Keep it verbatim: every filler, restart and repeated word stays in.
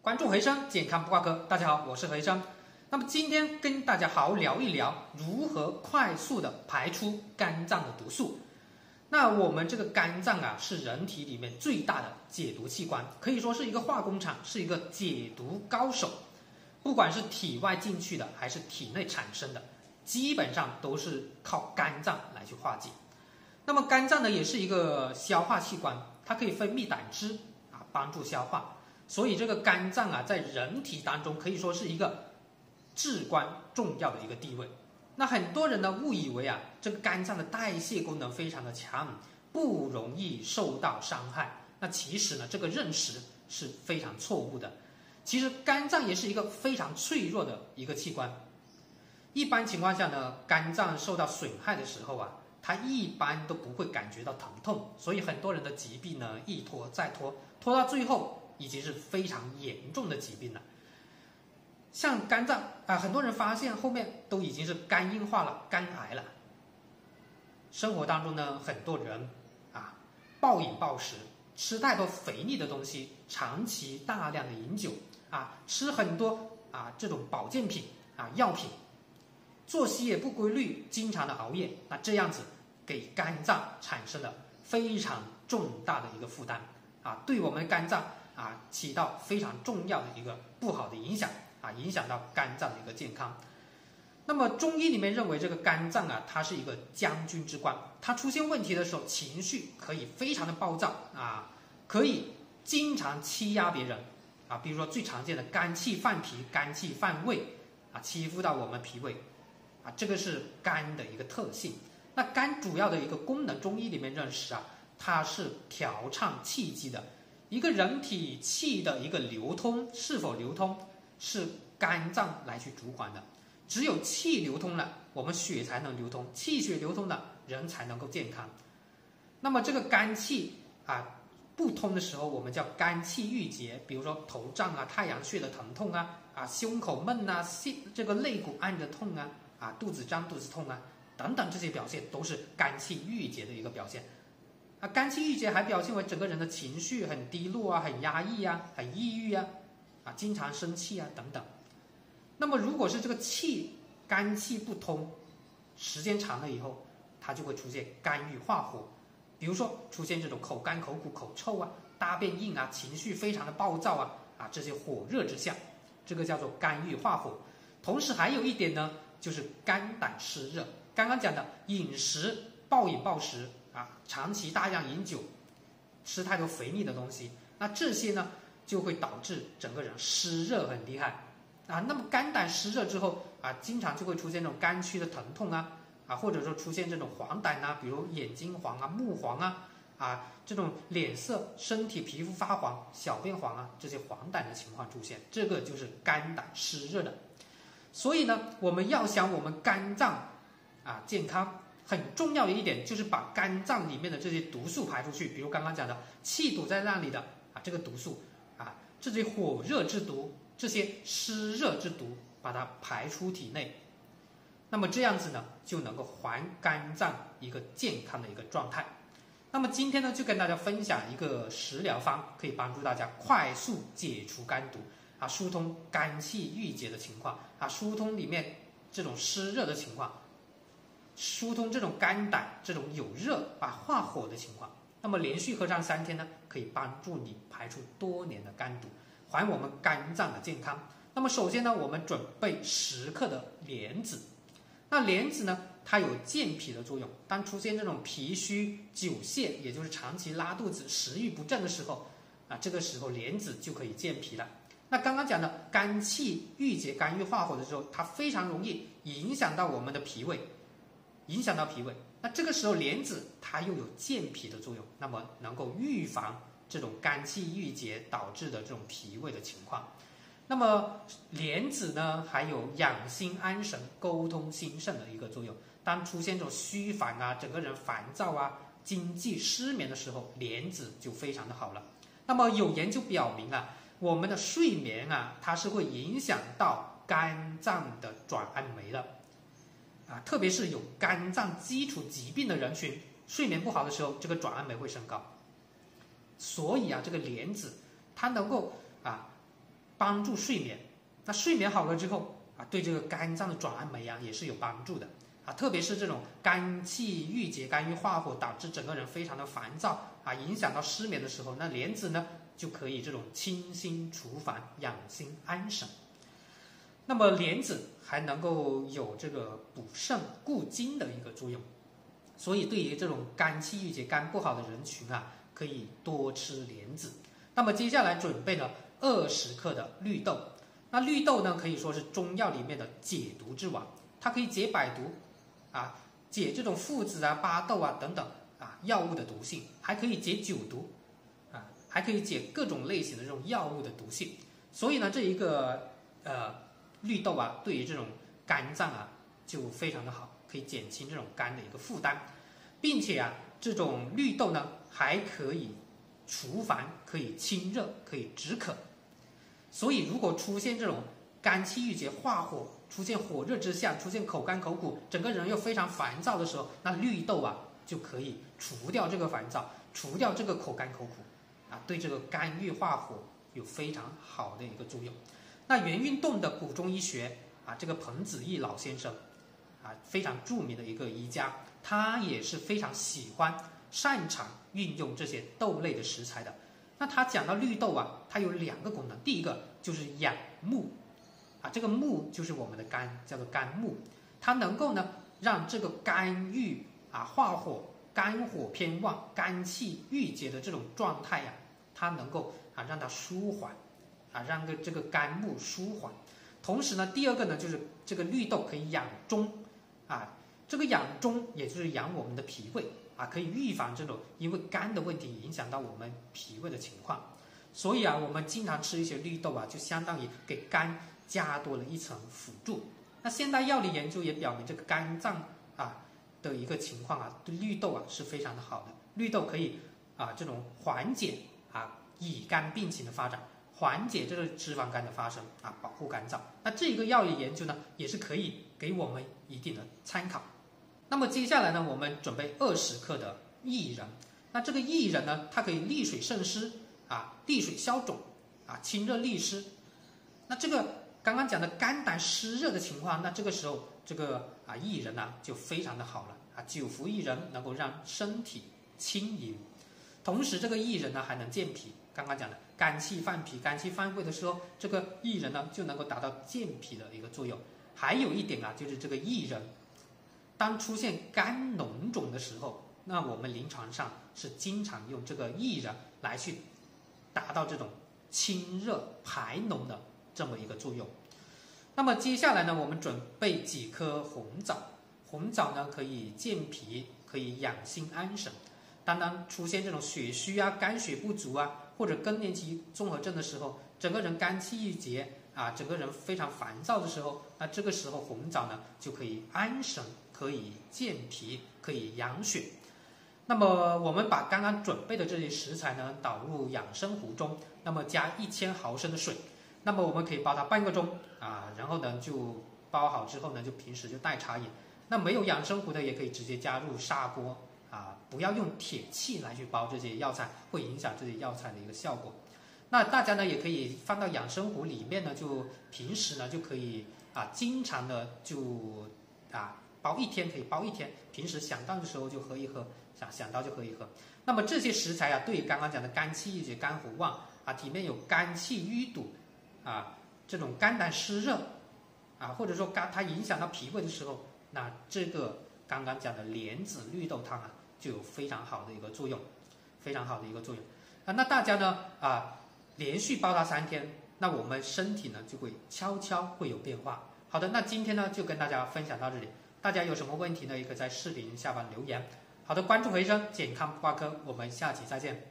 关注回声，健康不挂科。大家好，我是回声。那么今天跟大家好好聊一聊如何快速的排出肝脏的毒素。那我们这个肝脏啊，是人体里面最大的解毒器官，可以说是一个化工厂，是一个解毒高手。不管是体外进去的，还是体内产生的，基本上都是靠肝脏来去化解。那么肝脏呢，也是一个消化器官，它可以分泌胆汁啊，帮助消化。所以这个肝脏啊，在人体当中可以说是一个至关重要的一个地位。那很多人呢误以为啊，这个肝脏的代谢功能非常的强，不容易受到伤害。那其实呢，这个认识是非常错误的。其实肝脏也是一个非常脆弱的一个器官。一般情况下呢，肝脏受到损害的时候啊，它一般都不会感觉到疼痛，所以很多人的疾病呢一拖再拖，拖到最后已经是非常严重的疾病了。像肝脏啊，很多人发现后面都已经是肝硬化了、肝癌了。生活当中呢，很多人啊暴饮暴食，吃太多肥腻的东西，长期大量的饮酒啊，吃很多啊这种保健品啊药品，作息也不规律，经常的熬夜，那这样子给肝脏产生了非常重大的一个负担啊，对我们肝脏啊起到非常重要的一个不好的影响啊，影响到肝脏的一个健康。那么中医里面认为这个肝脏啊，它是一个将军之官，它出现问题的时候，情绪可以非常的暴躁啊，可以经常欺压别人啊，比如说最常见的肝气犯脾、肝气犯胃啊，欺负到我们脾胃啊，这个是肝的一个特性。那肝主要的一个功能，中医里面认识啊，它是调畅气机的。一个人体气的一个流通是否流通，是肝脏来去主管的。只有气流通了，我们血才能流通，气血流通了，人才能够健康。那么这个肝气啊不通的时候，我们叫肝气郁结，比如说头胀啊、太阳穴的疼痛啊、啊胸口闷啊、这个肋骨按着痛啊、啊肚子胀、肚子痛啊等等，这些表现都是肝气郁结的一个表现。啊，肝气郁结还表现为整个人的情绪很低落啊、很压抑啊、很抑郁啊、啊经常生气啊等等。那么如果是这个气肝气不通，时间长了以后，它就会出现肝郁化火，比如说出现这种口干口苦、口臭啊、大便硬啊、情绪非常的暴躁啊啊这些火热之象，这个叫做肝郁化火。同时还有一点呢，就是肝胆湿热。刚刚讲的饮食暴饮暴食啊，长期大量饮酒，吃太多肥腻的东西，那这些呢就会导致整个人湿热很厉害啊。那么肝胆湿热之后啊，经常就会出现这种肝区的疼痛啊啊，或者说出现这种黄疸啊，比如眼睛黄啊、目黄啊啊，这种脸色、身体皮肤发黄、小便黄啊，这些黄疸的情况出现，这个就是肝胆湿热的。所以呢，我们要想我们肝脏啊健康，很重要的一点就是把肝脏里面的这些毒素排出去，比如刚刚讲的气堵在那里的啊，这个毒素啊，这些火热之毒、这些湿热之毒，把它排出体内。那么这样子呢，就能够还肝脏一个健康的一个状态。那么今天呢，就跟大家分享一个食疗方，可以帮助大家快速解除肝毒啊，疏通肝气郁结的情况啊，疏通里面这种湿热的情况，疏通这种肝胆这种有热啊化火的情况。那么连续喝上三天呢，可以帮助你排出多年的肝毒，还我们肝脏的健康。那么首先呢，我们准备十克的莲子。那莲子呢，它有健脾的作用。当出现这种脾虚、久泻，也就是长期拉肚子、食欲不振的时候啊，这个时候莲子就可以健脾了。那刚刚讲的肝气郁结、肝郁化火的时候，它非常容易影响到我们的脾胃，影响到脾胃。那这个时候莲子它又有健脾的作用，那么能够预防这种肝气郁结导致的这种脾胃的情况。那么莲子呢，还有养心安神、沟通心肾的一个作用。当出现这种虚烦啊、整个人烦躁啊、经济失眠的时候，莲子就非常的好了。那么有研究表明啊，我们的睡眠啊，它是会影响到肝脏的转氨酶的啊，特别是有肝脏基础疾病的人群，睡眠不好的时候，这个转氨酶会升高。所以啊，这个莲子它能够啊帮助睡眠。那睡眠好了之后啊，对这个肝脏的转氨酶啊也是有帮助的啊，特别是这种肝气郁结、肝郁化火，导致整个人非常的烦躁啊，影响到失眠的时候，那莲子呢就可以这种清心除烦、养心安神。那么莲子还能够有这个补肾固精的一个作用，所以对于这种肝气郁结、肝不好的人群啊，可以多吃莲子。那么接下来准备了二十克的绿豆。那绿豆呢，可以说是中药里面的解毒之王，它可以解百毒，啊，解这种附子啊、巴豆啊等等啊药物的毒性，还可以解酒毒，啊，还可以解各种类型的这种药物的毒性。所以呢，这一个呃绿豆啊，对于这种肝脏啊就非常的好，可以减轻这种肝的一个负担，并且啊，这种绿豆呢还可以除烦，可以清热，可以止渴。所以，如果出现这种肝气郁结、化火，出现火热之象，出现口干口苦，整个人又非常烦躁的时候，那绿豆啊就可以除掉这个烦躁，除掉这个口干口苦，啊，对这个肝郁化火有非常好的一个作用。那元运动的古中医学啊，这个彭子义老先生啊，非常著名的一个医家，他也是非常喜欢、擅长运用这些豆类的食材的。那他讲到绿豆啊，它有两个功能，第一个就是养目，啊，这个目就是我们的肝，叫做肝木，它能够呢让这个肝郁啊化火、肝火偏旺、肝气郁结的这种状态呀、啊，它能够啊让它舒缓，啊让个这个肝木舒缓。同时呢，第二个呢就是这个绿豆可以养中，啊，这个养中也就是养我们的脾胃。啊，可以预防这种因为肝的问题影响到我们脾胃的情况，所以啊，我们经常吃一些绿豆啊，就相当于给肝加多了一层辅助。那现代药理研究也表明，这个肝脏啊的一个情况啊，对绿豆啊是非常的好的。绿豆可以啊这种缓解啊乙肝病情的发展，缓解这个脂肪肝的发生啊，保护肝脏。那这个药理研究呢，也是可以给我们一定的参考。那么接下来呢，我们准备二十克的薏仁。那这个薏仁呢，它可以利水渗湿啊，利水消肿啊，清热利湿。那这个刚刚讲的肝胆湿热的情况，那这个时候这个啊薏仁呢就非常的好了啊，久服薏仁能够让身体轻盈，同时这个薏仁呢还能健脾。刚刚讲的肝气犯脾、肝气犯胃的时候，这个薏仁呢就能够达到健脾的一个作用。还有一点啊，就是这个薏仁。当出现肝脓肿的时候，那我们临床上是经常用这个薏仁来去达到这种清热排脓的这么一个作用。那么接下来呢，我们准备几颗红枣。红枣呢可以健脾，可以养心安神。当当出现这种血虚啊、肝血不足啊，或者更年期综合症的时候，整个人肝气郁结啊，整个人非常烦躁的时候，那这个时候红枣呢就可以安神，可以健脾，可以养血。那么我们把刚刚准备的这些食材呢倒入养生壶中，那么加一千毫升的水，那么我们可以煲它半个钟啊，然后呢就煲好之后呢，就平时就代茶饮。那没有养生壶的也可以直接加入砂锅啊，不要用铁器来去煲这些药材，会影响这些药材的一个效果。那大家呢也可以放到养生壶里面呢，就平时呢就可以啊，经常的就啊煲一天可以煲一天，平时想到的时候就喝一喝，想想到就喝一喝。那么这些食材啊，对于刚刚讲的肝气郁结、肝火旺啊，体面有肝气淤堵啊，这种肝胆湿热啊，或者说肝它影响到脾胃的时候，那这个刚刚讲的莲子绿豆汤啊，就有非常好的一个作用，非常好的一个作用啊。那大家呢啊，连续煲它三天，那我们身体呢就会悄悄会有变化。好的，那今天呢就跟大家分享到这里，大家有什么问题呢，也可以在视频下方留言。好的，关注回声健康不挂科，我们下期再见。